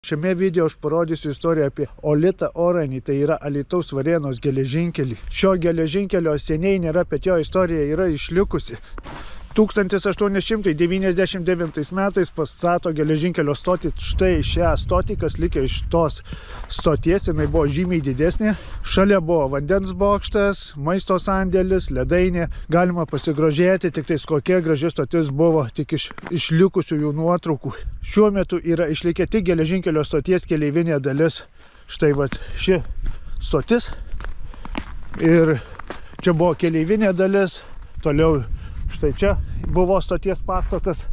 Šiame video aš parodysiu istoriją apie Olitą Oranį, tai yra Alytaus Varėnos geležinkelį. Šio geležinkelio seniai nėra, bet jo istorija yra išlikusi. 1899 metais pastato geležinkelio stotį, štai šią stotį, kas likė iš tos stoties, jinai buvo žymiai didesnė. Šalia buvo vandens bokštas, maisto sandėlis, ledainė, galima pasigrožėti, tik tais kokia graži stotis buvo, tik iš išlikusių jų nuotraukų. Šiuo metu yra išlikę tik geležinkelio stoties keleivinė dalis, štai vat ši stotis, ir čia buvo keleivinė dalis, toliau štai čia buvo stoties pastatas,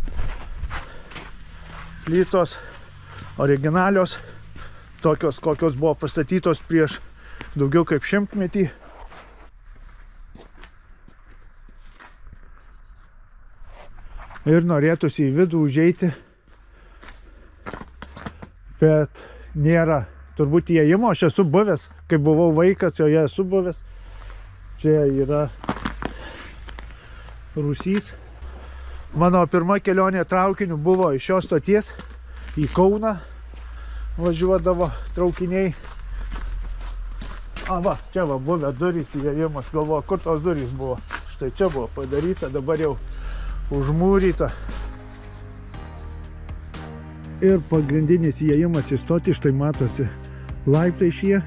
plytos originalios, tokios kokios buvo pastatytos prieš daugiau kaip 100 metį. Ir norėtųsi į vidų užeiti, bet nėra turbūt įėjimo. Aš esu buvęs, kai buvau vaikas, joje esu buvęs. Čia yra rūsys. Mano pirma kelionė traukiniu buvo iš šios stoties į Kauną. Važiuodavo traukiniai. Va, čia va buvę durys įėjimas. Galvoju, kur tos durys buvo. Štai čia buvo padaryta, dabar jau užmūryta. Ir pagrindinis įėjimas į stotį, štai matosi laiptai šie.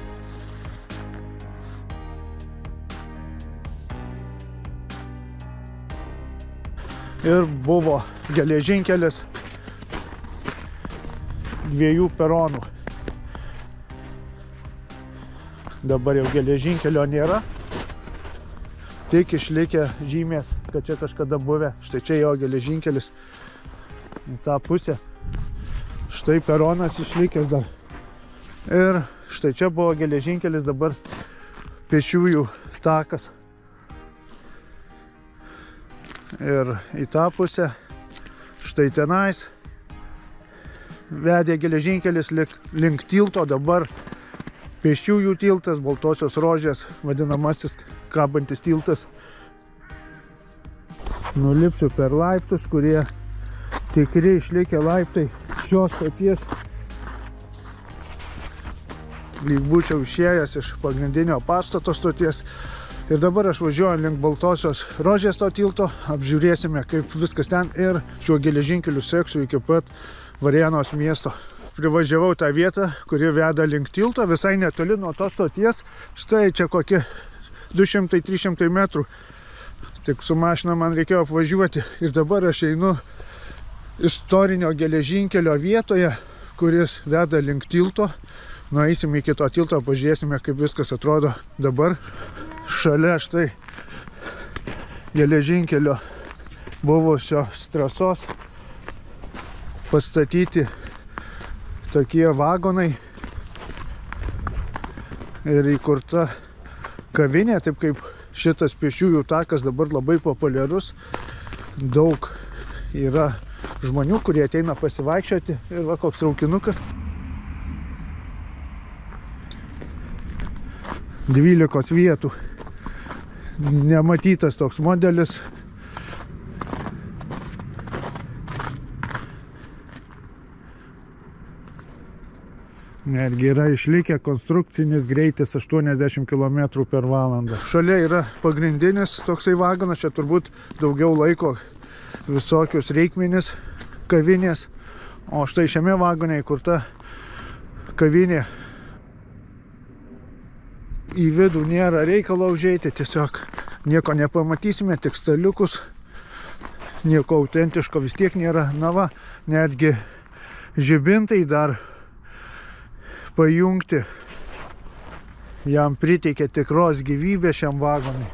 Ir buvo geležinkelis 2 peronų. Dabar jau geležinkelio nėra, tik išlikę žymės, kad čia kažkada buvę. Štai čia jo geležinkelis į tą pusę. Štai peronas išlikęs dar. Ir štai čia buvo geležinkelis, dabar pėsčiųjų takas. Ir į tą pusę, štai tenais, vedė geležinkelis link tilto, dabar pėsčiųjų tiltas, Baltosios Rožės vadinamasis kabantis tiltas. Nulipsiu per laiptus, kurie tikri išlikę laiptai šios stoties. Lyg būčiau išėjęs iš pagrindinio pastato stoties. Ir dabar aš važiuoju link Baltosios Rožės to tilto, apžiūrėsime, kaip viskas ten, ir šiuo geležinkeliu seksiu iki pat Varėnos miesto. Privažiavau tą vietą, kuri veda link tilto, visai netoli nuo tos stoties. Štai čia kokie 200-300 metrų. Tik su mašina man reikėjo apvažiuoti. Ir dabar aš einu istorinio geležinkelio vietoje, kuris veda link tilto. Nueisime iki to tilto, pažiūrėsime, kaip viskas atrodo dabar. Šalia štai geležinkelio buvusios trasos pastatyti tokie vagonai ir įkurta kavinė, taip kaip šitas pėsčiųjų takas dabar labai populiarus. Daug yra žmonių, kurie ateina pasivaikščioti, ir va koks traukinukas. 12 vietų. Nematytas toks modelis. Netgi yra išlikę konstrukcinis greitis 80 km per valandą. Šalia yra pagrindinis toksai vagonas, čia turbūt daugiau laiko visokius reikmenis kavinės. O štai šiame vagone įkurta kavinė. Į vidų nėra reikalo užeiti, tiesiog nieko nepamatysime, tik staliukus. Nieko autentiško vis tiek nėra. Na va, netgi žibintai dar pajungti. Jam priteikė tikros gyvybės šiam vagonui.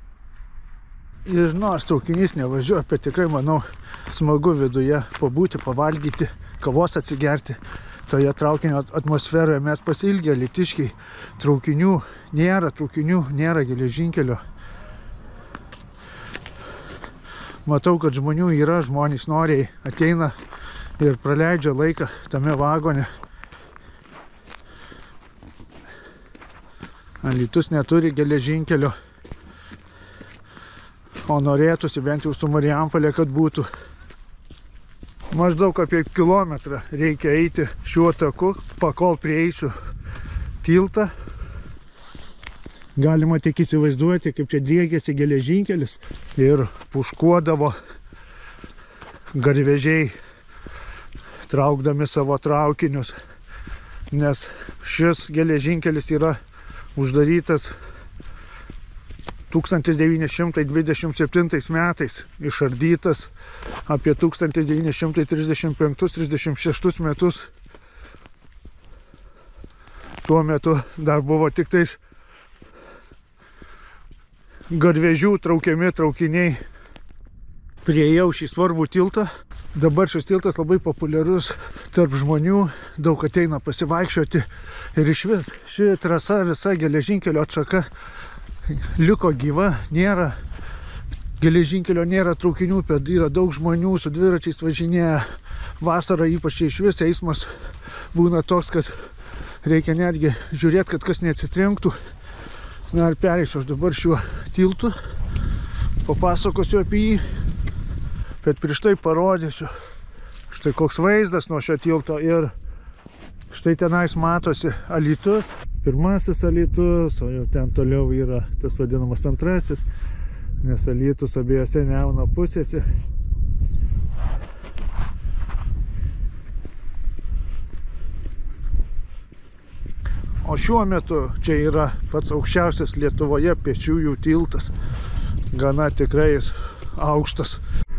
Ir nors traukinys nevažiuoja, bet tikrai, manau, smagu viduje pabūti, pavalgyti, kavos atsigerti. Toje traukinio atmosferoje mes pasiilgę alytiškiai. Traukinių nėra geležinkelio. Matau, kad žmonių yra, žmonės noriai ateina ir praleidžia laiką tame vagone. Alytus neturi geležinkelio, o norėtųsi bent jau su Marijampolė, kad būtų. Maždaug apie kilometrą reikia eiti šiuo taku, pakol prieisiu tiltą. Galima tik įsivaizduoti, kaip čia driekėsi geležinkelis ir puškuodavo garvežiai, traukdami savo traukinius, nes šis geležinkelis yra uždarytas 1927 metais, išardytas apie 1935-36 metus. Tuo metu dar buvo tik tais garvežių traukiami traukiniai. Priėjau šį svarbų tiltą. Dabar šis tiltas labai populiarus tarp žmonių, daug ateina pasivaikščioti ir išvis ši trasa, visa geležinkelio atšaka liko gyva, nėra geležinkelio, nėra traukinių, bet yra daug žmonių su dviračiais važinėja. Vasarą ypač išvis eismas būna toks, kad reikia netgi žiūrėti, kad kas neatsitrenktų. Na ir pereisiu aš dabar šiuo tiltu, papasakosiu apie jį, bet prieš tai parodysiu štai koks vaizdas nuo šio tilto ir štai tenais matosi Alytus, pirmasis Alytus, o jau ten toliau yra tas vadinamas antrasis, nes Alytus abiejose Nemuno pusėse. O šiuo metu čia yra pats aukščiausias Lietuvoje pėsčiųjų tiltas. Gana tikrai jis aukštas.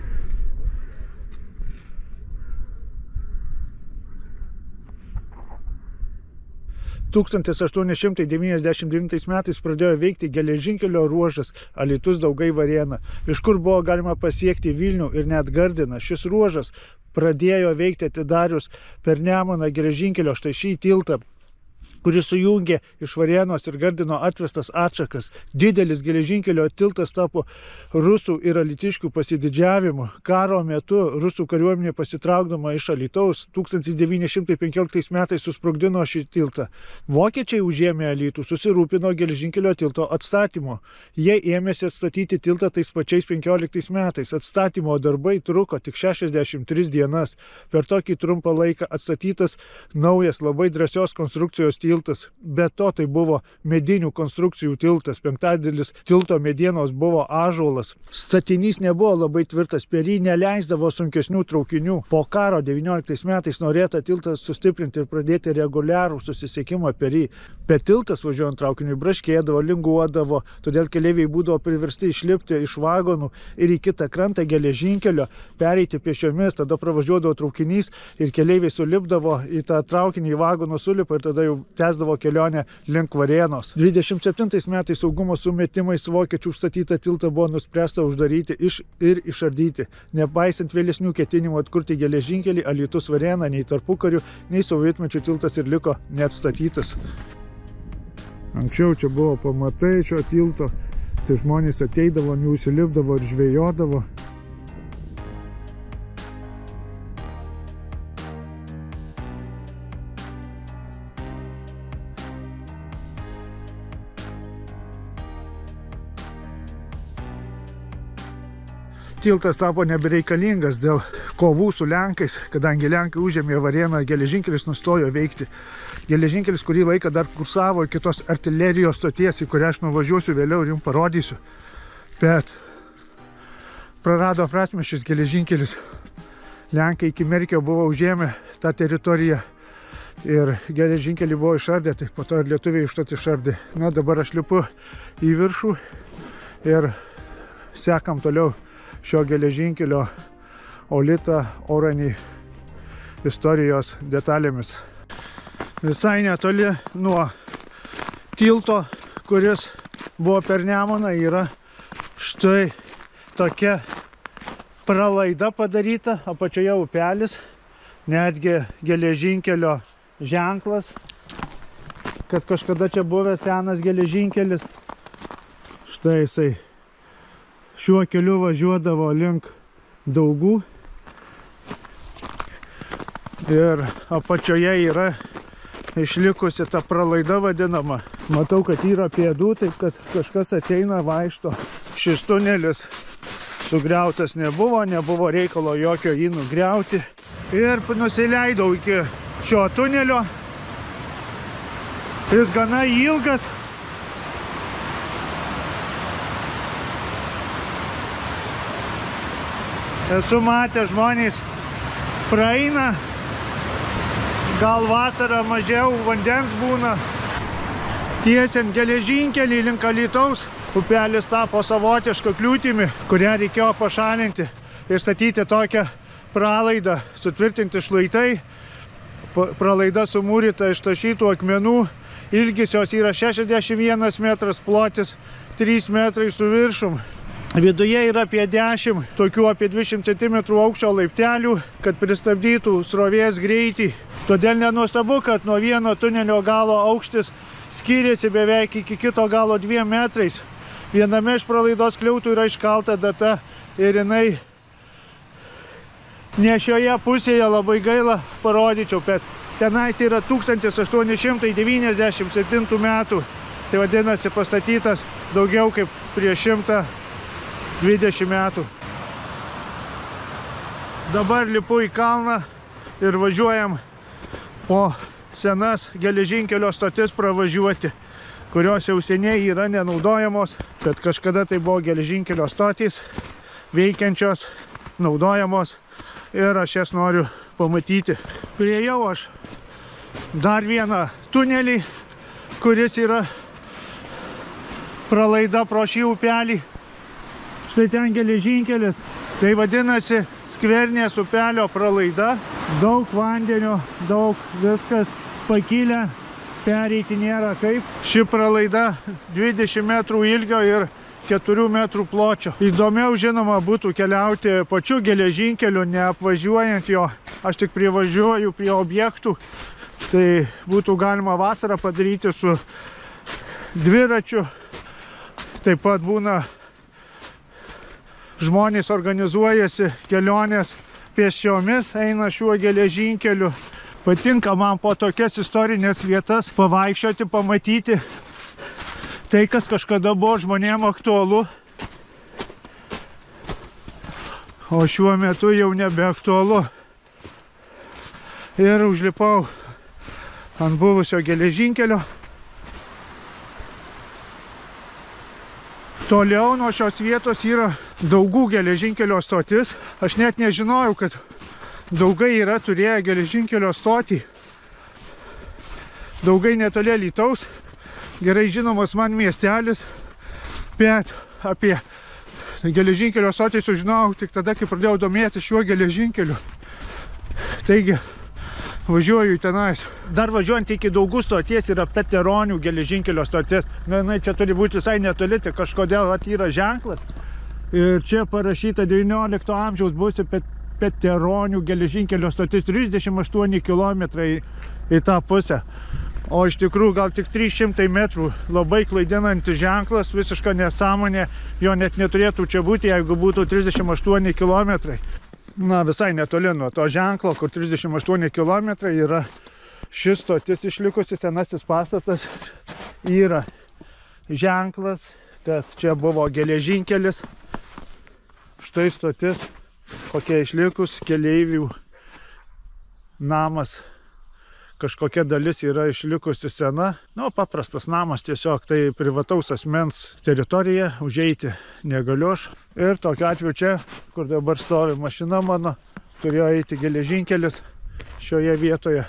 – 1899 metais pradėjo veikti geležinkelio ruožas Alytus-Daugai-Varėna, iš kur buvo galima pasiekti Vilnių ir net Gardiną. Šis ruožas pradėjo veikti atidarius per Nemuną geležinkelio štai šį tiltą, kuris sujungė iš Varėnos ir Gardino atvestas atšakas. Didelis geležinkelio tiltas tapo rusų ir alytiškių pasididžiavimu. Karo metu rusų kariuomenė pasitraukdama iš Alytaus 1915 metais susprogdino šį tiltą. Vokiečiai užėmė Alytų, susirūpino geležinkelio tilto atstatymo. Jie ėmėsi atstatyti tiltą tais pačiais 15 metais. Atstatymo darbai truko tik 63 dienas. Per tokį trumpą laiką atstatytas naujas labai drąsios konstrukcijos tiltas. Be to tai buvo medinių konstrukcijų tiltas. Penktadalis tilto medienos buvo ąžuolas. Statinys nebuvo labai tvirtas, per jį neleisdavo sunkesnių traukinių. Po karo 19 metais norėta tiltą sustiprinti ir pradėti reguliarų susisiekimą per jį. Bet tiltas važiuojant traukiniui braškėdavo, linguodavo, todėl keleiviai būdavo priversti išlipti iš vagonų ir į kitą krantą geležinkelio, pereiti pėsčiomis, tada pravažiuodavo traukinys ir keleiviai sulipdavo į tą traukinį, į vagoną sulipa ir tada jau tęsdavo kelionę link Varėnos. 27 metais saugumo sumetimais vokiečių užstatytą tiltą buvo nuspręsta uždaryti ir išardyti. Nepaisant vėlesnių ketinimų atkurti geležinkelį, Alytus-Varėna nei tarpukariu, nei sovietmečių tiltas ir liko neatstatytas. Anksčiau čia buvo pamatai šio tilto, tai žmonės ateidavo, neužsilipdavo ir žvejodavo. Tiltas tapo nebereikalingas dėl kovų su Lenkais, kadangi Lenkai užėmė Varėną, geležinkelis nustojo veikti. Geležinkelis kurį laiką dar kursavo kitos artilerijos stoties, į kurią aš nuvažiuosiu vėliau ir jums parodysiu. Bet prarado prasmę šis geležinkelis. Lenkai iki Merkio buvo užėmę tą teritoriją ir geležinkelį buvo išardę, tai po to ir lietuviai užtat išardė. Na, dabar aš lipu į viršų ir sekam toliau šio geležinkelio Olita-Oranį istorijos detalėmis. Visai netoli nuo tilto, kuris buvo per Nemuną, yra štai tokia pralaida padaryta, apačioje upelis, netgi geležinkelio ženklas, kad kažkada čia buvęs senas geležinkelis. Štai jisai šiuo keliu važiuodavo link Daugų ir apačioje yra išlikusi ta pralaida vadinama. Matau, kad yra pėdų, taip kad kažkas ateina, vaikšto. Šis tunelis sugriautas nebuvo reikalo jokio jį nugriauti. ir nusileidau iki šio tunelio. Jis gana ilgas. Esu matęs, žmonės praeina, gal vasarą mažiau vandens būna. Tiesiant geležinkelį link Alytaus, upelis tapo savotišką kliūtimi, kurią reikėjo pašalinti ir statyti tokią pralaidą, sutvirtinti šlaitai. Pralaida sumūryta iš tašytų akmenų, ilgis jos yra 61 metras, plotis 3 metrai su viršum. Viduje yra apie 10, tokių apie 20 cm aukščio laiptelių, kad pristabdytų srovės greitį. Todėl nenuostabu, kad nuo vieno tunelio galo aukštis skiriasi beveik iki kito galo 2 metrais. Viename iš pralaidos skliautų yra iškalta data ir jinai ne šioje pusėje, labai gaila parodyčiau, bet tenais yra 1897 metų. Tai vadinasi pastatytas daugiau kaip prieš 120 metų. Dabar lipu į kalną ir važiuojam po senas geležinkelio stotis pravažiuoti, kurios jau seniai yra nenaudojamos, bet kažkada tai buvo geležinkelio stotys, veikiančios, naudojamos ir aš jas noriu pamatyti. Priėjau aš dar vieną tunelį, kuris yra pralaida pro šį upelį. Štai ten geležinkelis, tai vadinasi Skvernės upelio pralaida, daug vandenio, daug viskas pakilę, pereiti nėra kaip. Ši pralaida 20 metrų ilgio ir 4 metrų pločio. Įdomiau žinoma būtų keliauti pačiu geležinkeliu, neapvažiuojant jo. Aš tik privažiuoju prie objektų, tai būtų galima vasarą padaryti su dviračiu. Taip pat būna žmonės organizuojasi kelionės pėsčiomis, eina šiuo geležinkeliu. Patinka man po tokias istorinės vietas pavaikščioti, pamatyti tai, kas kažkada buvo žmonėm aktualu, o šiuo metu jau nebeaktualu. Ir užlipau ant buvusio geležinkelio. Toliau nuo šios vietos yra Daugų geležinkelio stotis. Aš net nežinojau, kad Daugai yra turėję geležinkelio stotį. Daugai netoli Alytaus, gerai žinomas man miestelis, bet apie geležinkelio stotį sužinojau tik tada, kai pradėjau domėtis šiuo geležinkeliu. Taigi, važiuoju tenais. Dar važiuojant iki Daugų stoties yra Peteronių geležinkelio stotis. Čia turi būti visai netoli, tai kažkodėl yra ženklas. Ir čia parašyta 19 amžiaus buvusi Peteronių geležinkelio stotis, 38 km į tą pusę. O iš tikrųjų gal tik 300 metrų. Labai klaidinantis ženklas, visiška nesąmonė. Jo net neturėtų čia būti, jeigu būtų 38 km. Na, visai netoli nuo to ženklo, kur 38 km yra šis stotis išlikusi, senasis pastatas. Yra ženklas, kad čia buvo geležinkelis. Štai stotis, kokia išlikus, keleivių namas. Kažkokia dalis yra išlikusi sena. Nu, paprastas namas, tiesiog tai privataus asmens teritorija, užeiti negaliu aš. Ir tokiu atveju čia, kur dabar stovi mašina mano, turėjo eiti geležinkelis šioje vietoje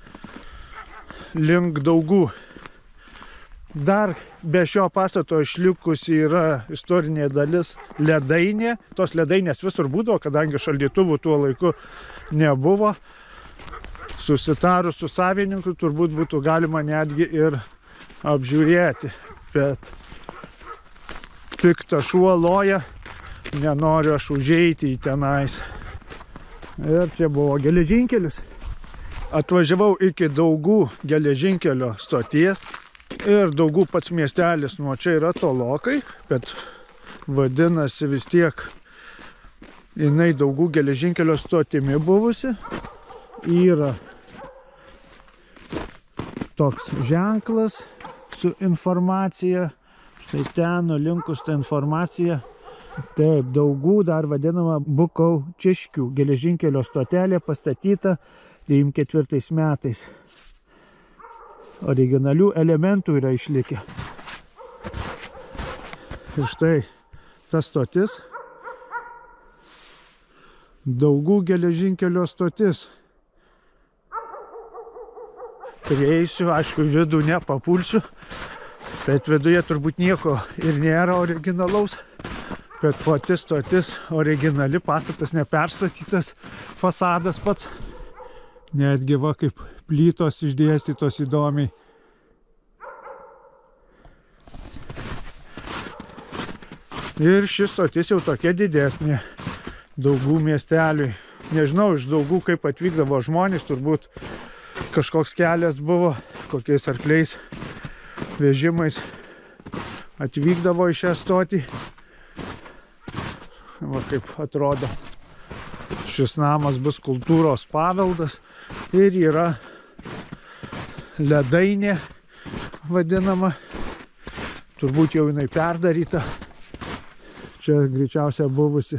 link Daugų. Dar be šio pastato išlikusi yra istorinė dalis ledainė. Tos ledainės visur būdavo, kadangi šaldytuvų tuo laiku nebuvo. Susitarus su savininku turbūt būtų galima netgi ir apžiūrėti. Bet piktas šuo loja, nenoriu aš užeiti į tenais. Ir čia buvo geležinkelis. Atvažiavau iki Daugų geležinkelio stoties. Ir Daugų pats miestelis nuo čia yra tolokai, bet vadinasi vis tiek jinai Daugų geležinkelio stotimi buvusi. Yra toks ženklas su informacija. Štai ten nulinkus tą informaciją Taip, Daugų dar vadinama Bukaučiškių geležinkelio stotelė pastatyta 94 metais. Originalių elementų yra išlikę. Ir štai ta stotis. Daugų geležinkelio stotis. Prieisiu, aišku, vidų nepapulsiu, bet viduje turbūt nieko ir nėra originalaus. Bet pati stotis originali, pastatas neperstatytas, fasadas pats. Netgi va kaip plytos išdėstytos įdomiai. Ir šis stotis jau tokia didesnė Daugų miesteliui. Nežinau, iš Daugų kaip atvykdavo žmonės, turbūt kažkoks kelias buvo, kokiais arkliais, vežimais atvykdavo į šią stotį. Va kaip atrodo. Šis namas bus kultūros paveldas ir yra ledainė vadinama. Turbūt jau jinai perdaryta. Čia greičiausia buvusi.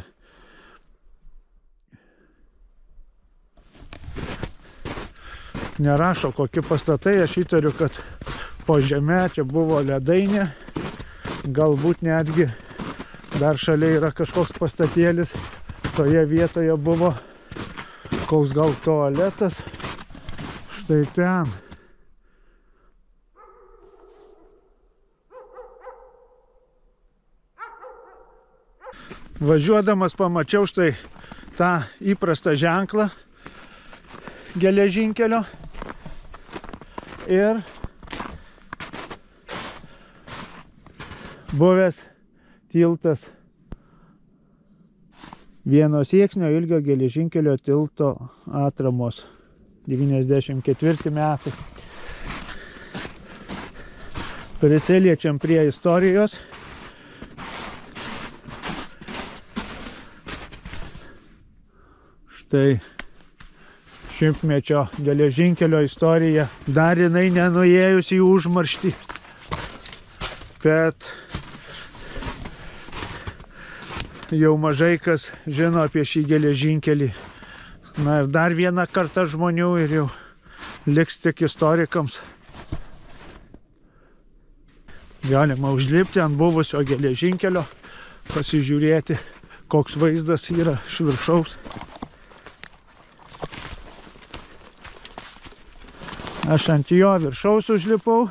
Nerašo kokie pastatai, aš įtariu, kad po žeme čia buvo ledainė. Galbūt netgi dar šalia yra kažkoks pastatėlis. Toje vietoje buvo koks gal tualetas. Štai ten. Važiuodamas pamačiau štai tą įprastą ženklą geležinkelio. Ir buvęs tiltas. Vieno sieksnio ilgio geležinkelio tilto atramos 94 metai. Prisiliečiam prie istorijos. Štai šimtmečio geležinkelio istorija. Dar jinai nenuėjus į užmarštį. Bet jau mažai kas žino apie šį geležinkelį. Na ir dar viena karta žmonių ir jau liks tik istorikams. Galima užlipti ant buvusio geležinkelio, pasižiūrėti, koks vaizdas yra iš viršaus. Aš ant jo viršaus užlipau.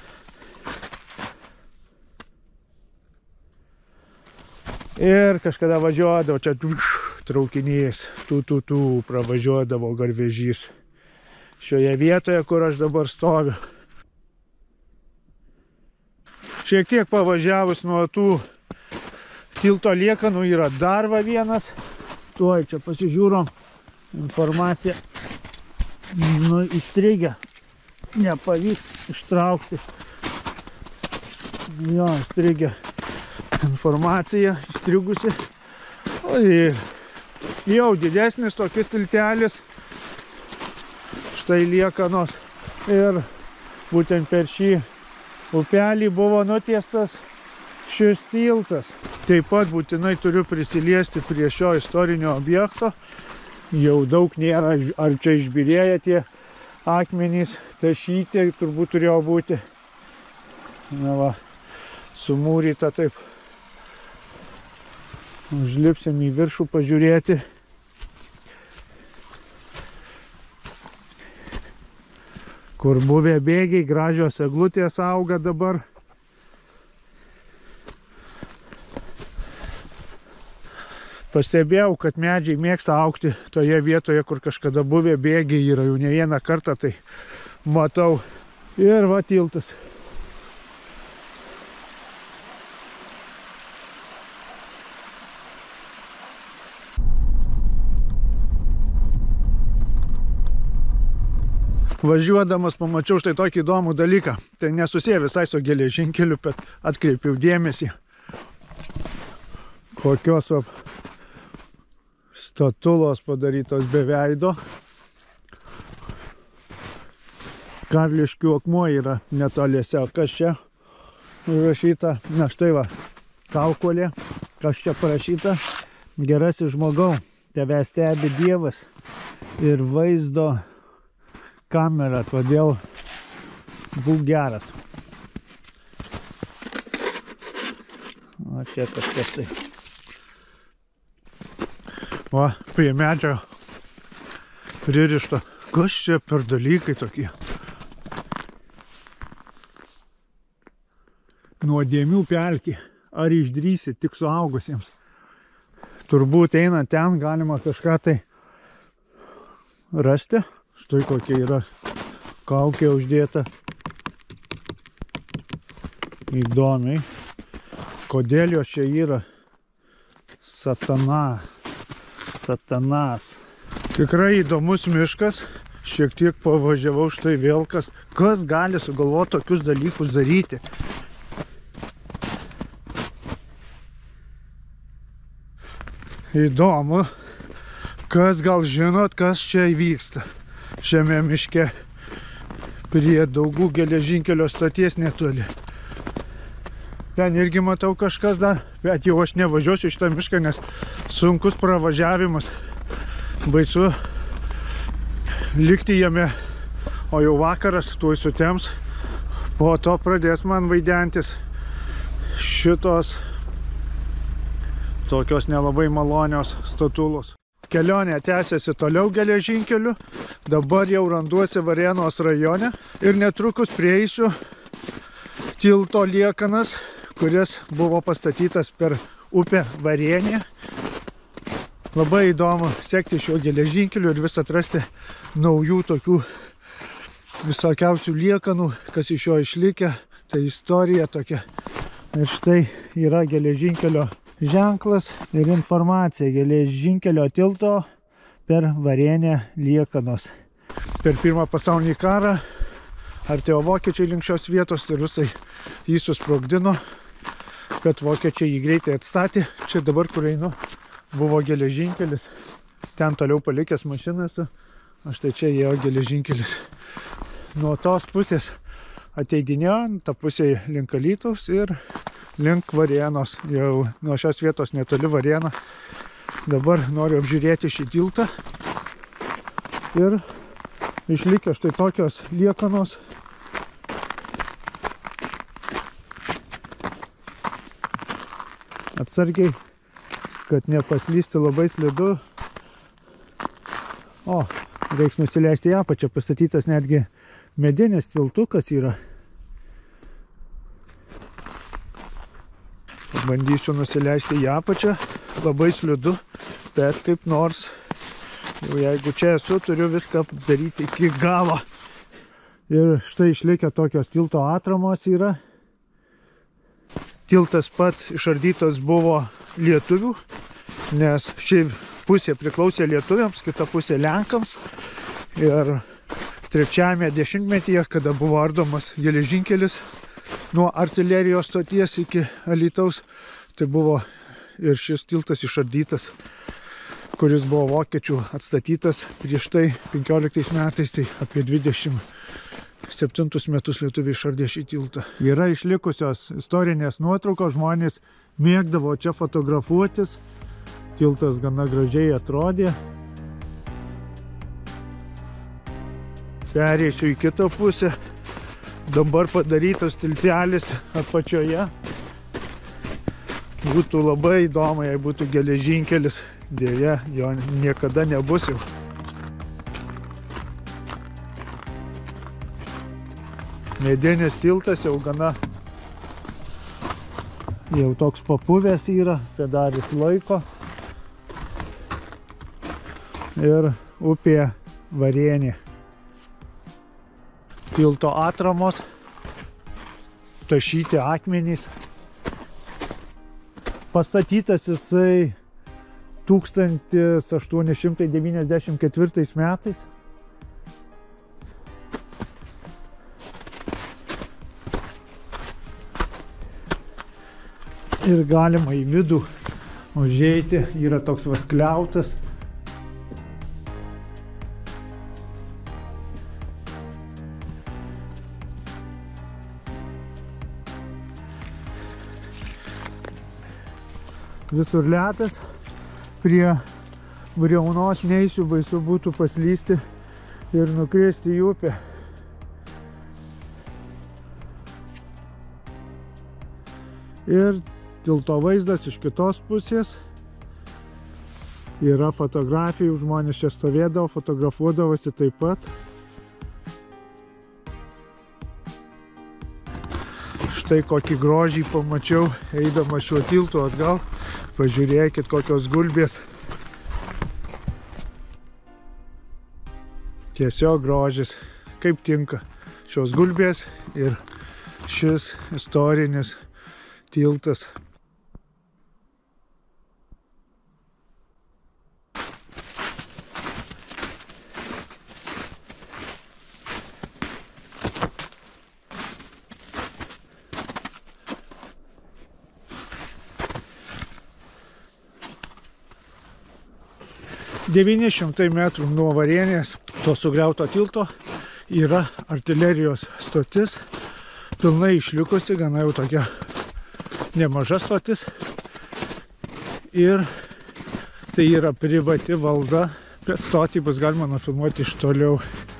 Ir kažkada važiuodavo, čia traukinys, pravažiuodavo garvežys. Šioje vietoje, kur aš dabar stoviu. Šiek tiek pavažiavus nuo tų tilto liekanų yra dar vienas. Tuoj čia pasižiūrom informaciją. Nu, įstrigę. Nepavyks ištraukti. Jo, įstrigę. Informacija įstrigusi. O ir jau didesnis tokis tiltelis. Štai liekanos. Ir būtent per šį upelį buvo nutiestas šis tiltas. Taip pat būtinai turiu prisiliesti prie šio istorinio objekto. Jau daug nėra, ar čia išbyrėję tie akmenys, tašyti turbūt turėjo būti. Na va, sumūryta taip. Užlipsim į viršų pažiūrėti. Kur buvę bėgiai, gražios eglutės auga dabar. Pastebėjau, kad medžiai mėgsta augti toje vietoje, kur kažkada buvę bėgiai yra, jau ne vieną kartą tai matau. Ir va tiltas. Važiuodamas pamačiau štai tokį įdomų dalyką. Tai nesusiję visai su geležinkeliu, bet atkreipiau dėmesį. Kokios statulos padarytos be veido. Karliškių akmuo yra netoliese. O kas čia užrašyta? Na štai va, kaukolė. Kas čia parašyta? Gerasis žmogau, tave stebi Dievas ir vaizdo kamera, todėl būk geras. O čia kažkas tai. Va, prie medžio pririšta. Kas čia per dalykai tokie? Nuodėmių pelkė. Ar išdrįsi tik suaugusiems? Turbūt einant ten galima kažką tai rasti. Štai kokia yra kaukė uždėta. Įdomiai. Kodėl jos čia yra? Satanas. Tikrai įdomus miškas. Šiek tiek pavažiavau, štai vėl kas. Kas gali sugalvoti tokius dalykus daryti? Įdomu. Kas gal žinot, kas čia įvyksta šiame miške prie Daugų geležinkelio stoties netoli. Ten irgi matau kažkas dar, bet jau aš nevažiuosiu šitą mišką, nes sunkus pravažiavimas. Baisu likti jame, o jau vakaras tuoj sutems. Po to pradės man vaidentis šitos tokios nelabai malonios statulos. Kelionė tęsiasi toliau geležinkeliu. Dabar jau randuosi Varėnos rajone ir netrukus prieisiu tilto liekanas, kuris buvo pastatytas per upę Varėnė. Labai įdomu sekti šiuo geležinkeliu ir vis atrasti naujų tokių visokiausių liekanų, kas iš jo išlikę. Tai istorija tokia. Ir štai yra geležinkelio ženklas ir informacija. Geležinkelio tilto per Varėnę liekanos. Per Pirmą pasaulinį karą artėjo vokiečiai link šios vietos ir rusai jį susprogdino, kad vokiečiai jį greitai atstatė. Čia dabar, kur einu, buvo geležinkelis. Ten toliau palikęs mašinas, o štai čia ėjo geležinkelis. Nuo tos pusės ateidinėjo, ta pusė link Alytaus ir link Varėnos. Jau nuo šios vietos netoli Varėna. Dabar noriu apžiūrėti šį tiltą. Ir išlikę štai tokios liekanos. Atsargiai, kad nepaslysti, labai slidu. O, reiks nusileisti į apačią. Pastatytas netgi medinis tiltukas yra. Bandysiu nusileisti į apačią. Labai slidu, bet kaip nors. Jau jeigu čia esu, turiu viską daryti iki galo. Ir štai išlikę tokios tilto atramos yra. Tiltas pats išardytas buvo lietuvių, nes ši pusė priklausė lietuviams, kita pusė lenkams. Ir trečiajame dešimtmetyje, kada buvo ardomas geležinkelis nuo artilerijos stoties iki Alytaus, tai buvo ir šis tiltas išardytas, kuris buvo vokiečių atstatytas prieš tai 15 metais, tai apie 27 metus lietuviai išardė šį tiltą. Yra išlikusios istorinės nuotraukos, žmonės mėgdavo čia fotografuotis. Tiltas gana gražiai atrodė. Pereisiu į kitą pusę. Dabar padarytas tiltelis apačioje. Būtų labai įdomu, jei būtų geležinkelis. Dėja, jo niekada nebus jau. Medinis tiltas jau gana jau toks papuvęs yra, pedaris laiko. Ir upė Varėnė. Tilto atramos, tašyti akmenys. Pastatytas jisai 1894 metais. Ir galima į vidų užeiti, yra toks vaskliautas. Visur letas, prie briaunos neisiu, baisu būtų paslysti ir nukristi į upę. Ir tilto vaizdas iš kitos pusės. Yra fotografijų, žmonės čia stovėdavo, fotografuodavosi taip pat. Štai kokį grožį pamačiau, eidamas šiuo tiltu atgal. Pažiūrėkit, kokios gulbės. Tiesiog grožis, kaip tinka šios gulbės ir šis istorinis tiltas. Devyni šimtai metrų nuo Varienės, to sugriauto tilto, yra artilerijos stotis, pilnai išlikusi, gana jau tokia nemaža stotis. Ir tai yra privati valda, bet stotį bus galima nufilmuoti iš toliau.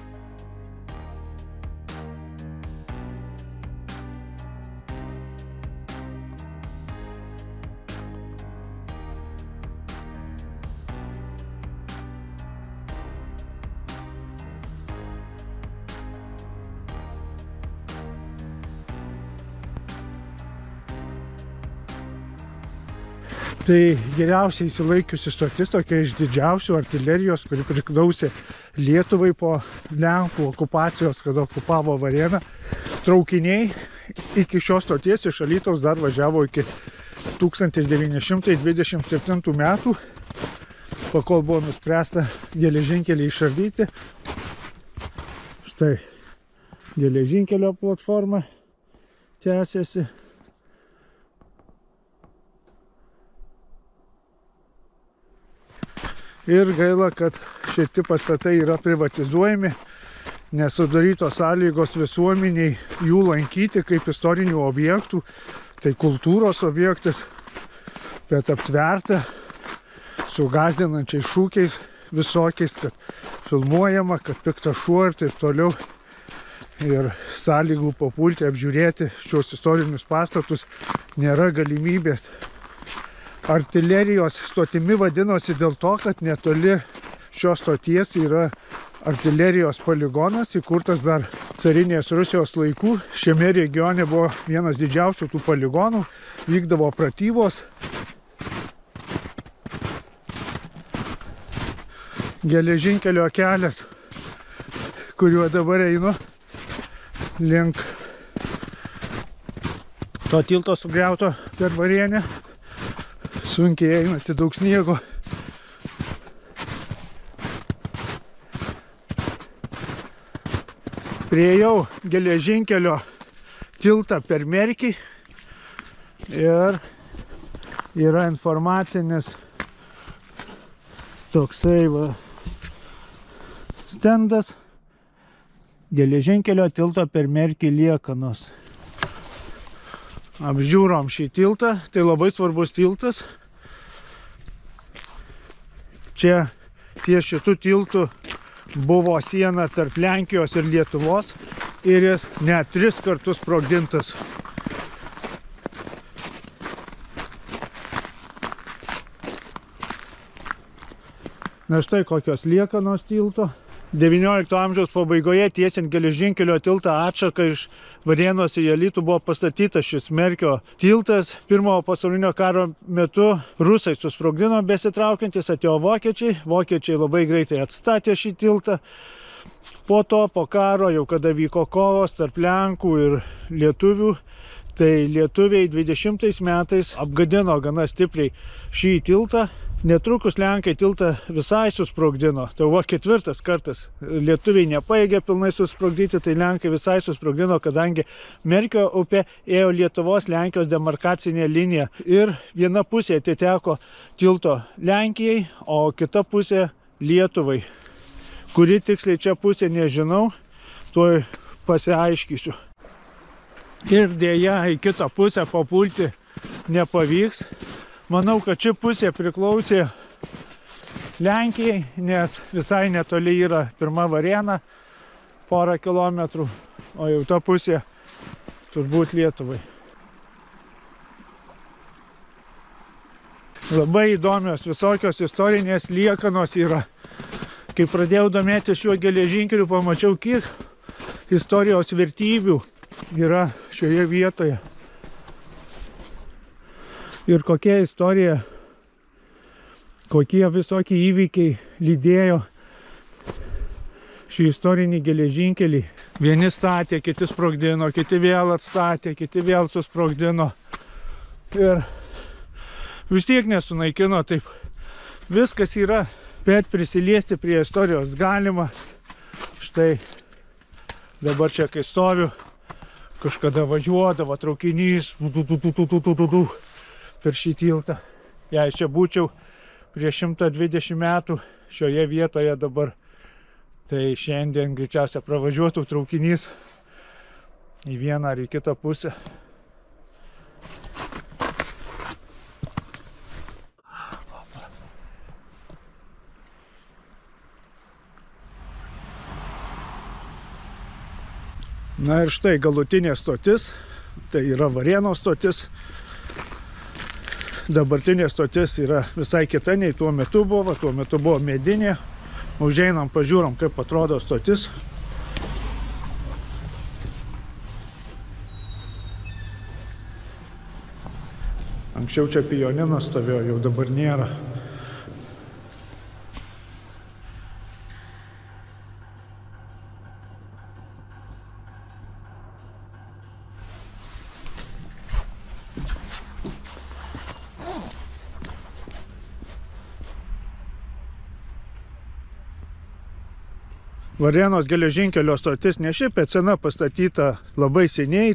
Tai geriausiai įsilaikiusi stotis, tokia iš didžiausių artilerijos, kuri priklausė Lietuvai po Lenkų okupacijos, kada okupavo Varėną. Traukiniai iki šios stoties iš Alytaus dar važiavo iki 1927 metų, pakol buvo nuspręsta geležinkelį išardyti. Štai geležinkelio platforma tęsiasi. Ir gaila, kad šitie pastatai yra privatizuojami, nesudarytos sąlygos visuomeniai jų lankyti kaip istorinių objektų, tai kultūros objektas, bet aptverta su gąsdinančiais šūkiais visokiais, kad filmuojama, kad piktas šuo ir taip toliau. Ir sąlygų papulti, apžiūrėti šios istorinius pastatus nėra galimybės. Artilerijos stotimi vadinosi dėl to, kad netoli šios stoties yra artilerijos poligonas, įkurtas dar carinės Rusijos laikų. Šiame regione buvo vienas didžiausių tų poligonų, vykdavo pratybos. Geležinkelio kelias, kuriuo dabar einu link to tilto sugriauto per Varienę. Sunkiai einasi, daug sniego. Priėjau geležinkelio tiltą per Merkį ir yra informacinis toksai stendas geležinkelio tilto per Merkį liekanos. Apžiūrom šį tiltą, tai labai svarbus tiltas. Čia ties šitų tiltų buvo siena tarp Lenkijos ir Lietuvos ir jis net 3 kartus sprogdintas. Na štai kokios liekanos tilto. 19 amžiaus pabaigoje tiesiant geležinkelio tiltą atšaką iš Varėnos į Alytų buvo pastatytas šis Merkio tiltas. Pirmojo pasaulinio karo metu rusai susprogdino besitraukiantis, atėjo vokiečiai. Vokiečiai labai greitai atstatė šį tiltą. Po to, po karo, jau kada vyko kovos tarp Lenkų ir lietuvių, tai lietuviai 20 metais apgadino gana stipriai šį tiltą. Netrukus Lenkai tiltą visai susprogdino. Tai buvo 4. kartas. Lietuviai nepaėgė pilnai susprogdyti, tai Lenkai visai susprogdino, kadangi Merkio upė ėjo Lietuvos Lenkijos demarkacinė linija. Ir viena pusė atiteko tilto Lenkijai, o kita pusė Lietuvai. Kuri tiksliai čia pusė nežinau, tuoj pasiaiškysiu. Ir dėja į kitą pusę papulti nepavyks. Manau, kad ši pusė priklausė Lenkijai, nes visai netoli yra pirma Varėna, porą kilometrų, o jau ta pusė turbūt Lietuvai. Labai įdomios visokios istorinės liekanos yra. Kai pradėjau domėtis šiuo geležinkeliu, pamačiau, kiek istorijos vertybių yra šioje vietoje. Ir kokia istorija, kokie visokie įvykiai lydėjo šį istorinį geležinkelį. Vieni statė, kiti sprogdino, kiti vėl atstatė, kiti vėl susprogdino. Ir vis tiek nesunaikino, taip viskas yra, bet prisiliesti prie istorijos galima. Štai dabar čia, kai stoviu, kažkada važiuodavo traukinys per šį tiltą. Jei čia būčiau prieš 120 metų šioje vietoje dabar, tai šiandien greičiausia pravažiuotų traukinys į vieną ar į kitą pusę. Na ir štai galutinė stotis, tai yra Varėnos stotis. Dabartinė stotis yra visai kita nei tuo metu buvo medinė. Užeinam, pažiūrom, kaip atrodo stotis. Anksčiau čia pianinas stovėjo, jau dabar nėra. Varėnos geležinkelio stotis ne šiaip, bet sena, pastatyta labai seniai,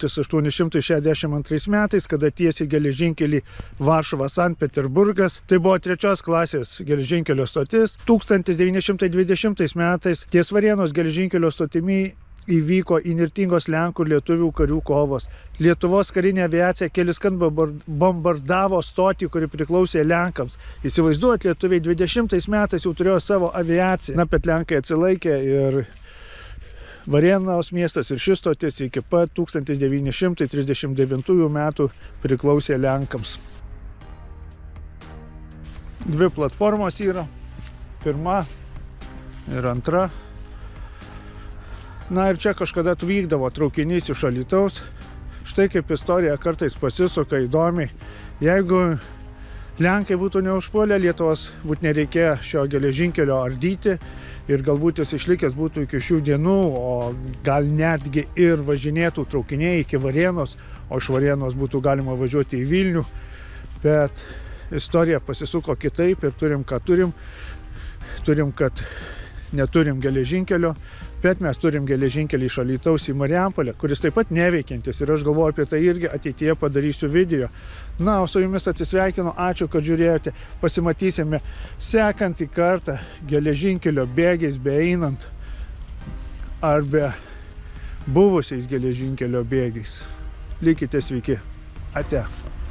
1862 metais, kada tiesė geležinkelį Varšuva-Sankt Peterburgas. Tai buvo 3. klasės geležinkelio stotis. 1920 metais ties Varėnos geležinkelio stotimi įvyko įnirtingos Lenkų ir lietuvių karių kovos. Lietuvos karinė aviacija keliskart bombardavo stotį, kuri priklausė Lenkams. Įsivaizduojat, lietuviai 20 metais jau turėjo savo aviaciją. Na, bet Lenkai atsilaikė ir Varėnos miestas ir šis stotis iki pat 1939 metų priklausė Lenkams. Dvi platformos yra. Pirma ir antra. Na ir čia kažkada atvykdavo traukinys iš Alytaus. Štai kaip istorija kartais pasisuka įdomiai. Jeigu Lenkai būtų neužpuolę Lietuvos, būtų nereikėjo šio geležinkelio ardyti ir galbūt jis išlikęs būtų iki šių dienų, o gal netgi ir važinėtų traukiniai iki Varėnos, o iš Varėnos būtų galima važiuoti į Vilnių. Bet istorija pasisuko kitaip ir turim, ką turim. Turim, kad neturim geležinkelio, bet mes turim geležinkelį iš Alytaus į Marijampolę, kuris taip pat neveikiantis ir aš galvoju apie tai irgi ateityje padarysiu video. Na, o su jumis atsisveikinu, ačiū, kad žiūrėjote, pasimatysime sekantį kartą geležinkelio bėgiais beeinant ar be buvusiais geležinkelio bėgiais. Likite sveiki. Ate.